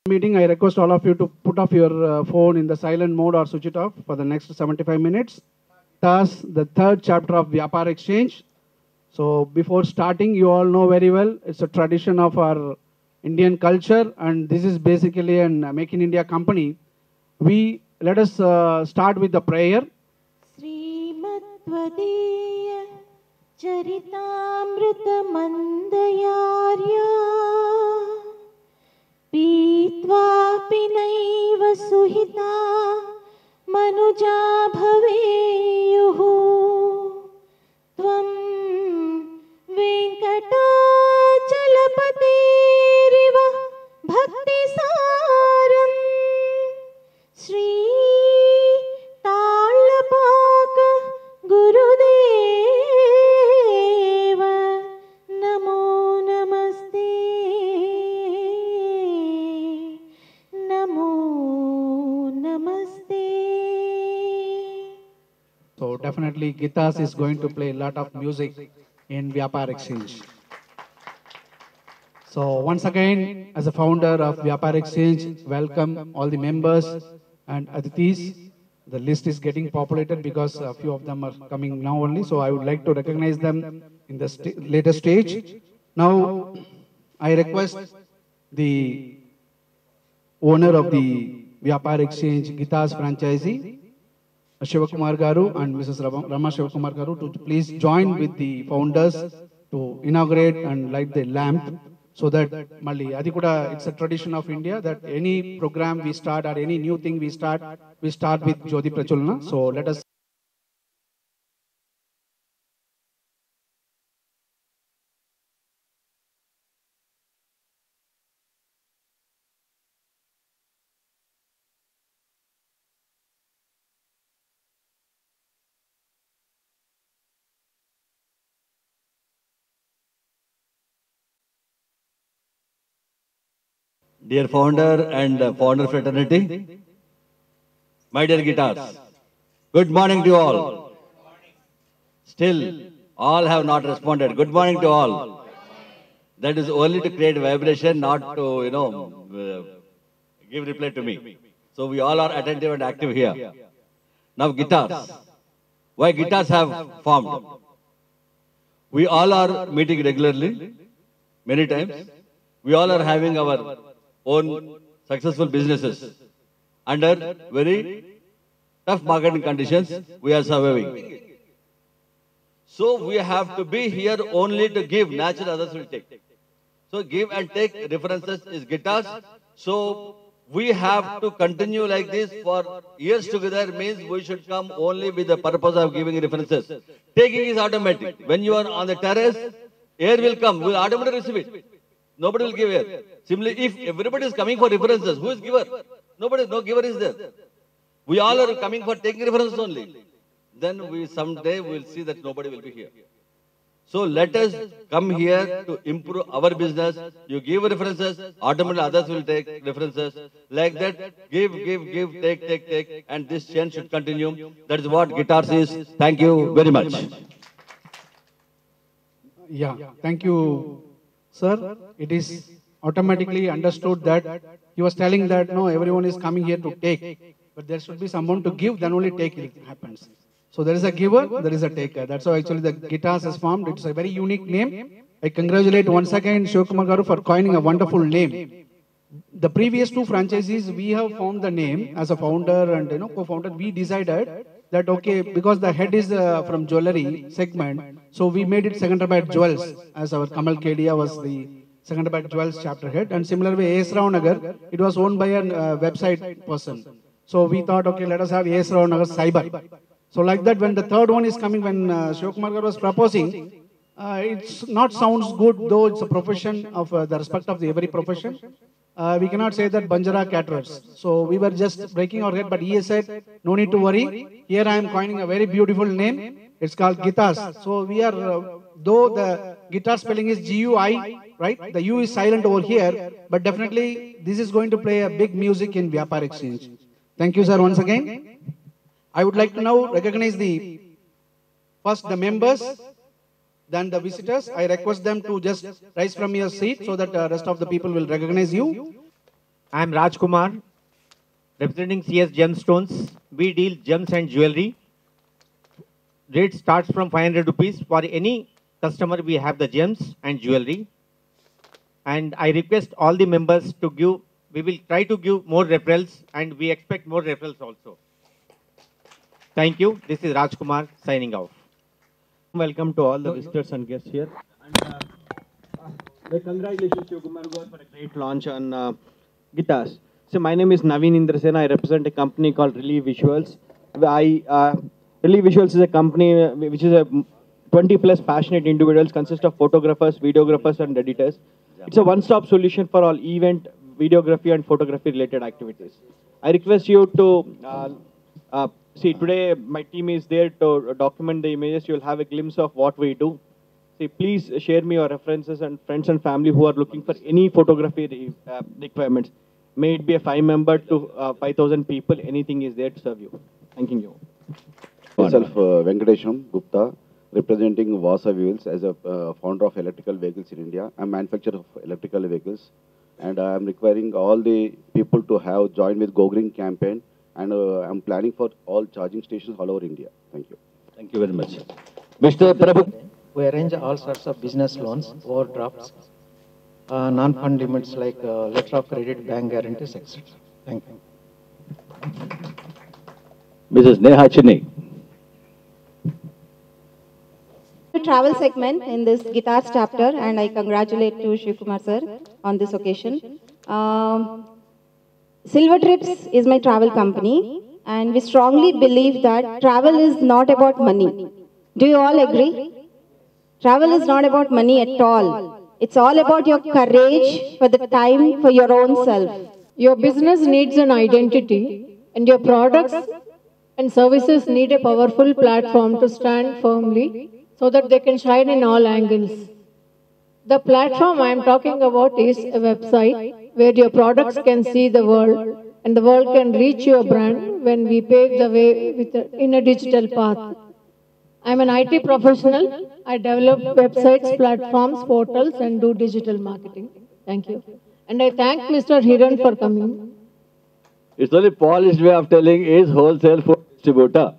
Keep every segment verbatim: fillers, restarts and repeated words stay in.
Meeting, I request all of you to put off your uh, phone in the silent mode or switch it off for the next seventy-five minutes. Thus, the third chapter of Vyapar Exchange. So before starting, you all know very well, it's a tradition of our Indian culture, and this is basically an uh, Make in India company. We let us uh, start with the prayer. श्रीमद्वदीय चरितामृतमन्दयार्या पीत्वापि नैव सुहिता मनुजा भवेयुः त्वं वेङ्कटाचलपतिरिव भक्तिसारम् श्री ताळपाक गुरुदेव नमो नमस्ते नमो नमस्ते. So definitely Gitas is going to play a lot of music in Vyapar Exchange. So once again, as a founder of Vyapar Exchange, welcome all the members and Adithis. The list is getting populated because a few of them are coming now only. So I would like to recognize them in the st later stage. Now, I request the owner of the Vyapar Exchange, Gitas franchisee, Shivakumar Garu and Missus Rama Rama Shivakumar Garu to please join with the founders to inaugurate and light the lamp. So that Malli, Adikuda, it's a tradition of India that any program we start or any new thing we start, we start with Jyoti Prachulana. So let us. Dear founder and uh, founder fraternity, my dear Gitars, good morning to you all. Still, all have not responded. Good morning to all. That is only to create vibration, not to, you know, uh, give reply to me. So we all are attentive and active here. Now Gitars. Why Gitars have formed? We all are meeting regularly, many times. We all are having our own successful businesses. Under very tough marketing conditions, we are surviving. So we have to be here only to give, natural others will take. So give and take references is Gitars. So we have to continue like this for years together means we should come only with the purpose of giving references. Taking is automatic. When you are on the terrace, air will come, we will automatically receive it. Nobody will give air. Simply, if everybody is coming for references, who is giver? Nobody, no giver is there. We all are coming for taking references only. Then we someday we will see that nobody will be here. So let us come here to improve our business. You give references, automatically others will take references. Like that, give, give, give, take, take, take, and this chain should continue. That is what Gitars is. Thank you very much. Yeah, thank you. Sir, it is automatically understood that he was telling that no, everyone is coming here to take, but there should be someone to give, then only take it happens. So there is a giver, there is a taker. That's how actually the Gitars has formed. It's a very unique name. I congratulate once again Shivakumar Garu for coining a wonderful name. The previous two franchisees, we have found the name as a founder and you know co-founder. We decided that okay, because the head is uh, from jewelry segment, so we made it Secunderabad Jewels as our Kamal Kedia was the Secunderabad Jewels chapter head, and similarly A S Rao Nagar, it was owned by a uh, website person. So we thought okay, let us have A S Rao Nagar Cyber. So like that, when the third one is coming, when uh, Shivakumar Garu was proposing, uh, it's not sounds good though it's a profession of uh, the respect of the every profession. Uh, we cannot say that Banjara caterers. So we were just breaking our head, but he said, no need to worry. Here I am coining a very beautiful name. It's called Gitas. So we are, uh, though the guitar spelling is G U I, right? The U is silent over here, but definitely this is going to play a big music in Vyapar Exchange. Thank you, sir, once again. I would like to now recognize the, first the members, then the visitors. I request them to just rise from your seat so that the rest of the people will recognize you. I'm Rajkumar, representing C S Gemstones. We deal gems and jewelry. Rate starts from five hundred rupees. For any customer, we have the gems and jewelry. And I request all the members to give, we will try to give more referrals, and we expect more referrals also. Thank you. This is Rajkumar signing off. Welcome to all the visitors and guests here. And, uh, uh, congratulations to Kumar Gaur for a great launch on uh, guitars. So my name is Naveen Indrasena. I represent a company called Relief Visuals. I, uh, Relief Visuals is a company uh, which is a twenty plus passionate individuals, consist of photographers, videographers, and editors. It's a one-stop solution for all event, videography, and photography related activities. I request you to uh, uh, see today my team is there to document the images. You'll have a glimpse of what we do. See, please share me your references and friends and family who are looking for any photography re uh, requirements. May it be a five member to uh, five thousand people, anything is there to serve you. Thanking you. Myself, uh, Venkatesham Gupta, representing Vasa Wheels as a uh, founder of electrical vehicles in India. I'm manufacturer of electrical vehicles, and I'm requiring all the people to have joined with Go Green campaign, and uh, I'm planning for all charging stations all over India. Thank you. Thank you very much. Mister Prabhu. We arrange all sorts of business loans, overdrafts, uh, non-fund limits like uh, letter of credit, bank guarantees, et cetera. Thank you. Missus Neha Chinni. Travel segment in this guitars chapter, and I congratulate to Shiv Kumar sir on this occasion. Um, Silver Trips is my travel company, and we strongly believe that travel is not about money. Do you all agree? Travel is not about money at all. It's all about your courage for the time for your own self. Your business needs an identity, and your products and services need a powerful platform to stand firmly so that they can shine in all angles. The platform I am talking about is a website where your products can see the world and the world can reach your brand when we pave the way with a, in a digital path. I am an I T professional. I develop websites, platforms, portals, and do digital marketing. Thank you. And I thank Mister Hiran for coming. It's only polished way of telling is wholesale food distributor.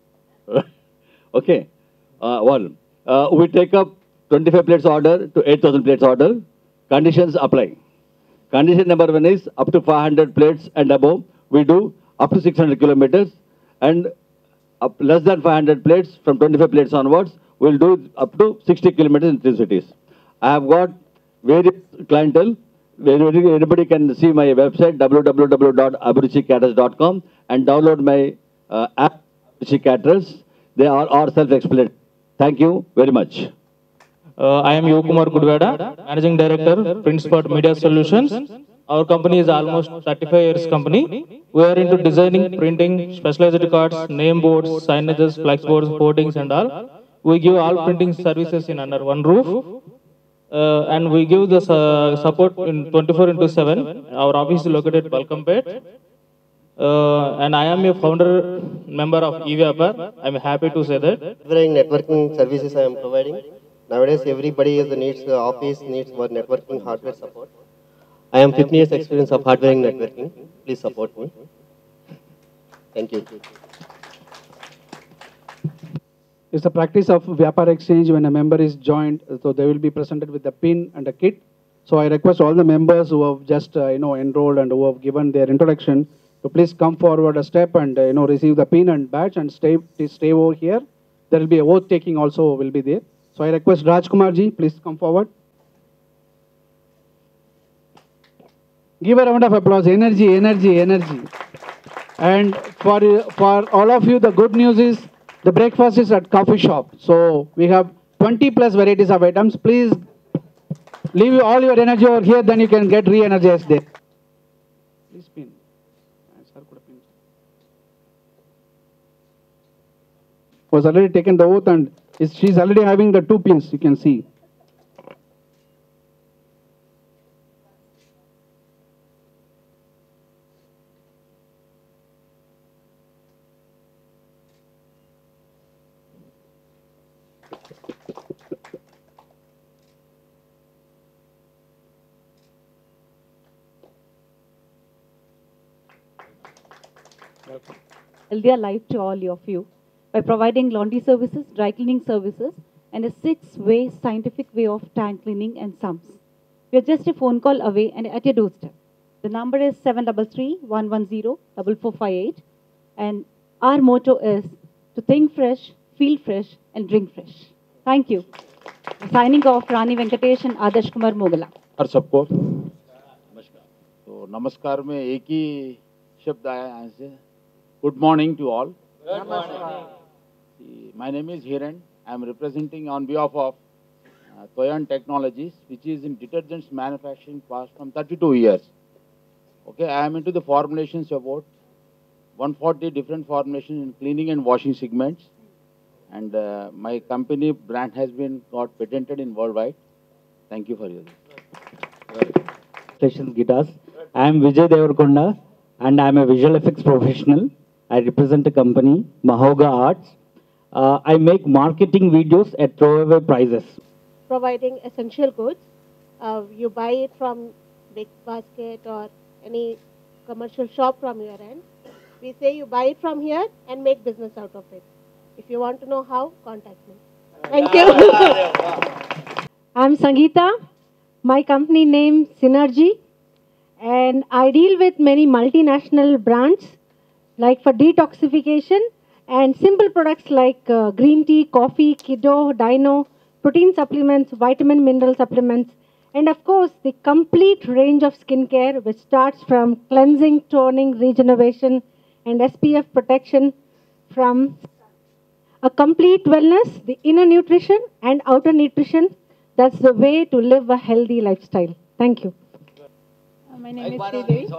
Okay. Uh, one. Uh, we take up twenty-five plates order to eight thousand plates order. Conditions apply. Condition number one is up to five hundred plates and above. We do up to six hundred kilometers, and up less than five hundred plates from twenty-five plates onwards, we'll do up to sixty kilometers in three cities. I have got various clientele. Anybody can see my website w w w dot abhiruchi caters dot com and download my uh, app Abhiruchi Caters. They are all self-explanatory. Thank you very much. Uh, I am Yokumar Kudvada, Managing Director, Printspot Media Solutions. Our company is almost thirty-five years company. We are into designing, printing, specialized cards, name boards, signages, flex boards, hoardings and all. We give all printing services in under one roof. Uh, and we give the uh, support in twenty-four into seven. Our office is located at Balkampet. Uh, and I am a founder member of eVapor. I am happy to say that. Several networking services I am providing. Nowadays, everybody is needs uh, office needs for networking hardware support. I am fifteen years experience of hardware and networking. Please support me. Thank you. It's the practice of Vyapar Exchange when a member is joined, so they will be presented with a pin and a kit. So I request all the members who have just uh, you know enrolled and who have given their introduction to please come forward a step and uh, you know receive the pin and badge and stay stay over here. There will be a oath taking also will be there. So I request Rajkumar ji, please come forward. Give a round of applause. Energy, energy, energy. And for for all of you, the good news is the breakfast is at coffee shop. So we have twenty plus varieties of items. Please leave all your energy over here, then you can get re-energized there. Please pin. Was already taken the oath and is, she's already having the two pins, you can see. healthier life to all of you by providing laundry services, dry cleaning services, and a six-way scientific way of tank cleaning and sumps. We are just a phone call away and at your doorstep. The number is seven three three, one one zero, four four five eight, and our motto is to think fresh, feel fresh, and drink fresh. Thank you. Signing off, Rani Venkatesh and Adarsh Kumar Mogala. और सबको तो नमस्कार में एक ही शब्द आया यहाँ से. Good morning to all. Good morning. My name is Hiran. I am representing on behalf of uh, Toyan Technologies, which is in detergents manufacturing past from thirty-two years. Okay, I am into the formulations about one hundred forty different formulations in cleaning and washing segments. And uh, my company brand has been got patented in worldwide. Thank you for your. Sessions Guitars. I am Vijay Devarkonda and I am a visual effects professional. I represent a company, Mahoga Arts. Uh, I make marketing videos at throwaway prices. Providing essential goods. Uh, you buy it from Big Basket or any commercial shop from your end. We say you buy it from here and make business out of it. If you want to know how, contact me. Thank you. I'm Sangeeta. My company name Synergy, and I deal with many multinational brands like for detoxification and simple products like uh, green tea, coffee, Kido, Dino, protein supplements, vitamin mineral supplements, and of course the complete range of skincare which starts from cleansing, toning, regeneration, and S P F protection, from a complete wellness, the inner nutrition and outer nutrition. That's the way to live a healthy lifestyle. Thank you. Uh, my name is Sridevi.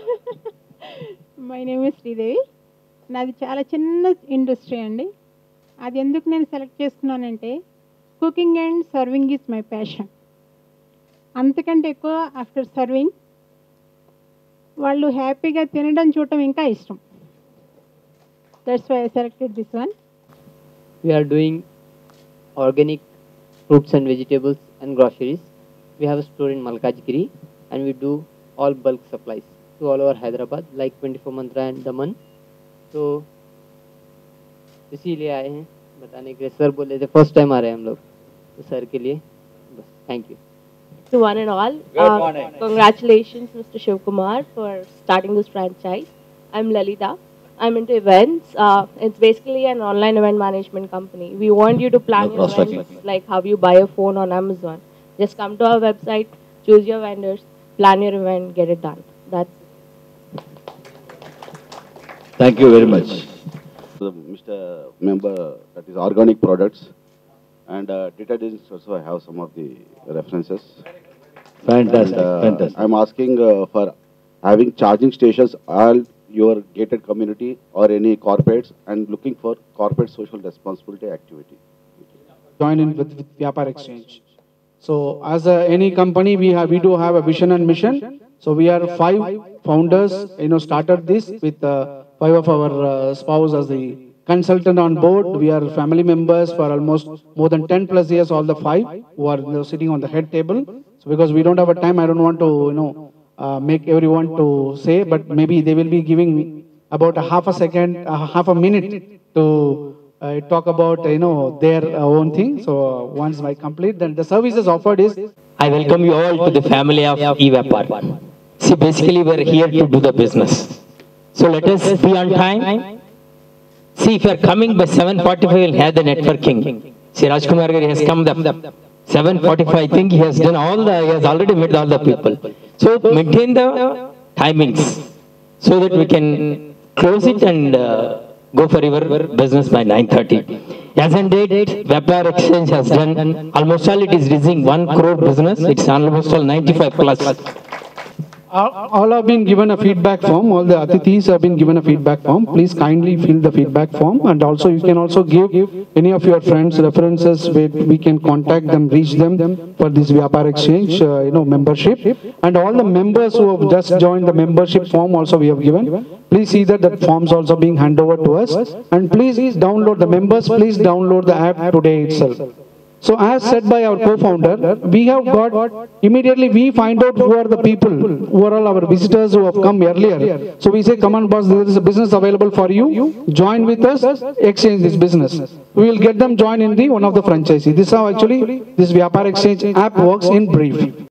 My name is Sridevi. నాది చాలా చిన్న industry అండి. అది ఎందుకు నేను select చేసుకున్నానంటే cooking and serving is my passion. అంతకంటే ఎక్కువ ఆఫ్టర్ సర్వింగ్ వాళ్ళు హ్యాపీగా తినడం చూడటం ఇంకా ఇష్టం. That's why I selected this one. We are doing organic fruits and vegetables and groceries. We have a store in Malkajgiri and we do all bulk supplies to all over Hyderabad like twenty-four Mantra and Daman. तो इसीलिए आए हैं बताने के लिए. Sir बोले थे first time आ रहे हैं हम लोग, तो सर के लिए बस thank you. To one and all, uh, congratulations Mister Shiv Kumar for starting this franchise. I'm Lalita. I'm into events. Uh, it's basically an online event management company. We want you to plan No your events like how you buy a phone on Amazon. Just come to our website, choose your vendors, plan your event, get it done. That's Thank you very much. So, Mister Member, that is organic products and uh, detergents also I have some of the references. Fantastic, and, uh, fantastic. I'm asking uh, for having charging stations all your gated community or any corporates and looking for corporate social responsibility activity. Join in with, with Vyapar Exchange. So as a, any company, we have we do have a vision and mission. So we are five founders, you know, started this with uh, five of our uh, spouse as the consultant on board. We are family members for almost more than ten plus years, all the five who are you know, sitting on the head table. So because we don't have a time, I don't want to, you know, uh, make everyone to say, but maybe they will be giving about a half a second, uh, half a minute to uh, talk about, you know, their uh, own thing. So uh, once I complete, then the services offered is. I welcome you all to the family of eVapar. See, basically we're here to do the business. So let us be on time. See, if you are coming by seven forty-five, we'll have the networking. See, Rajkumar Gari has come the seven forty-five, I think he has done all the, he has already met all the people. So maintain the timings so that we can close it and uh, go for your business by nine thirty. As on date, Vyapar Exchange has done, almost all it is reaching one crore business. It's almost all ninety-five plus. All, all have been given a feedback form. All the atithis have been given a feedback form. Please kindly fill the feedback form, and also you can also give any of your friends references where we can contact them, reach them for this Vyapar Exchange, uh, you know, membership. And all the members who have just joined the membership form also we have given. Please see that that forms also being handed over to us. And please download the members. Please download the app today itself. So as said by our co-founder, we have got, immediately we find out who are the people, who are all our visitors who have come earlier. So we say, come on boss, there is a business available for you, join with us, exchange this business. We will get them join in the one of the franchisee. This is how actually this Vyapar Exchange app works in brief.